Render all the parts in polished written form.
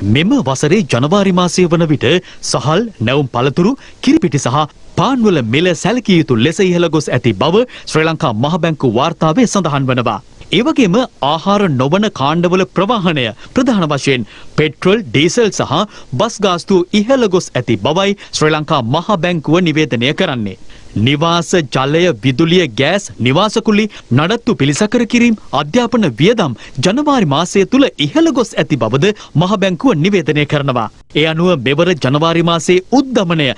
මෙම වසරේ ජනවාරි මාසයේ වන විට සහල්, නැවුම් පළතුරු, කිරිපිටි සහ පාන්වල මිල සැලකිය යුතු ලෙස ඉහළ ගොස් ඇති බව ශ්‍රී ලංකා මහ බැංකුව වාර්තාවේ සඳහන් වනවා. ඒ වගේම ආහාර නොවන කාණ්ඩවල ප්‍රවාහනය ප්‍රධාන වශයෙන් පෙට්‍රල්, ඩීසල් සහ බස් ගාස්තු ඉහළ ගොස් ඇති බවයි ශ්‍රී ලංකා මහ බැංකුව නිවේදනය කරන්නේ. නිවාස, ජලය, විදුලිය, ගෑස්, නිවාසකුලි, නඩත්තු පිළිසකර කිරීම, අධ්‍යාපන වියදම් ජනවාරි මාසය තුල ඉහළ ගොස් ඇති බවද මහ බැංකුව නිවේදනය කරනවා. ඒ අනුව මෙවර ජනවාරි මාසයේ උද්දමනය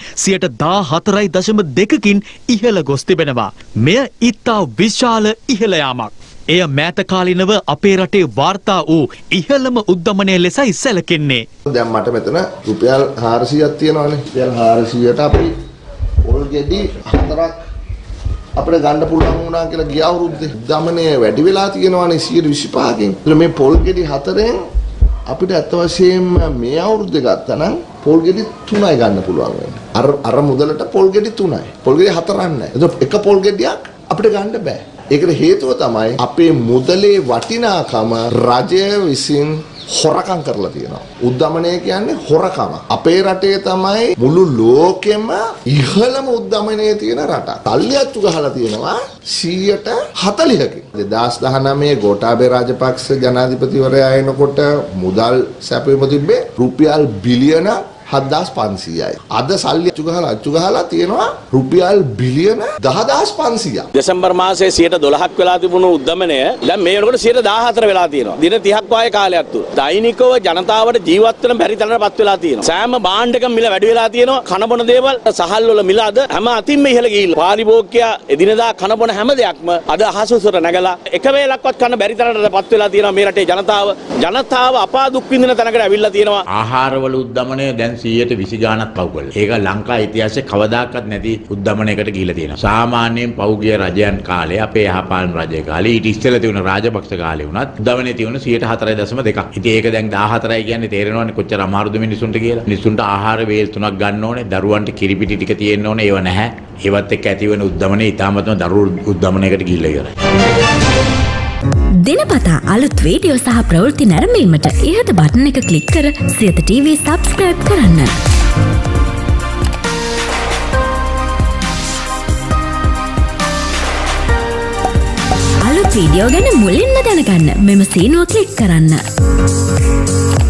14.2කින් ඉහළ ගොස් තිබෙනවා. මෙය ඉතා විශාල ඉහළ යාමක්. එය මෑත කාලිනව අපේ රටේ වාර්තා වූ ඉහළම උද්දමනය ලෙසයි සැලකෙන්නේ. දැන් මට මෙතන රුපියල් 400ක් තියෙනවානේ. රුපියල් 400ට අපි පොල් ගෙඩි 4ක් අපිට ගන්න පුළුවන් වුණා කියලා ගිය අවුරුද්දේ. උද්දමනය වැඩි වෙලා තියෙනවානේ 125කින්. මේ පොල් ගෙඩි 4ෙන් අපිට අත් වශයෙන්ම මේ අවුරුද්දේ ගත්තා නම් පොල් ගෙඩි 3යි ගන්න පුළුවන් වෙන්නේ. අර මුදලට පොල් ගෙඩි 3යි. පොල් ගෙඩි 4ක් නැහැ. ඒක එක පොල් ගෙඩියක් අපිට ගන්න බෑ. ඒකට හේතුව තමයි අපේ මුදලේ වටිනාකම රජය විසින් හොරකම් කරලා තියෙනවා. උද්දමනය කියන්නේ හොරකම. අපේ රටේ තමයි මුළු ලෝකෙම ඉහළම උද්දමනයේ තියෙන රට. තල්ලියච්චු ගහලා තියෙනවා 140කින්. 2019 ගෝඨාභය රාජපක්ෂ ජනාධිපතිවරයා එනකොට මුදල් සැපයීම තිබ්බේ රුපියල් බිලියන 7500යි. අද සල්ලි අච්චු ගහලා තියෙනවා රුපියල් බිලියන 10500ක්. දෙසැම්බර් මාසයේ 12ක් වෙලා තිබුණු උද්දමනය දැන් මේ වෙනකොට 14 වෙලා තියෙනවා. දින 30ක් වාගේ කාලයක් තුල. දෛනිකව ජනතාවට ජීවත් වෙන බැරි තරමටපත් වෙලා තියෙනවා. සෑම භාණ්ඩකම මිල වැඩි වෙලා තියෙනවා. කනබොන දේවල් සහල් වල මිල අද හැම අතින්ම ඉහළ ගිහිල්ලා. පාරිභෝගිකය එදිනදා කනබොන හැම දෙයක්ම අද අහස උසට නැගලා එක වේලක්වත් කන්න බැරි තරමටපත් වෙලා තියෙනවා මේ රටේ ජනතාව අපා දුක් විඳින තැනකට ඇවිල්ලා තියෙනවා. ආහාරවල උද්දමනය දැන් 120 ගානක් පව් කළා. ඒක ලංකා ඉතිහාසයේ කවදාකවත් නැති උද්දමනයකට ගිහිලා තියෙනවා. සාමාන්‍යයෙන් පෞද්ගලික රජයන් කාලේ අපේ යහපාලන රජය කාලේ ඊට ඉස්සෙල්ලා තිබුණ රාජපක්ෂ කාලේ වුණත් උද්දමනය තිබුණ 4.2. ඉතින් ඒක දැන් 14යි කියන්නේ තේරෙනවනේ කොච්චර අමාරුද මිනිසුන්ට කියලා. මිනිසුන්ට ආහාර වේල් 3ක් ගන්න ඕනේ, දරුවන්ට කිරිපිටි ටික තියෙන්න ඕනේ, ඒව නැහැ. ඒවත් එක්ක ඇති වෙන උද්දමනය ඉතාමත්ම දරුවෝ උද්දමනයකට ගිහිලා ඉවරයි. දිනපතා අලුත් වීඩියෝ සහ ප්‍රවෘත්ති නැරඹීමට ඉහත බටන් එක ක්ලික් කර සියත TV subscribe කරන්න. අලුත් වීඩියෝ ගැන මුලින්ම දැනගන්න මෙම සීනුව ක්ලික් කරන්න.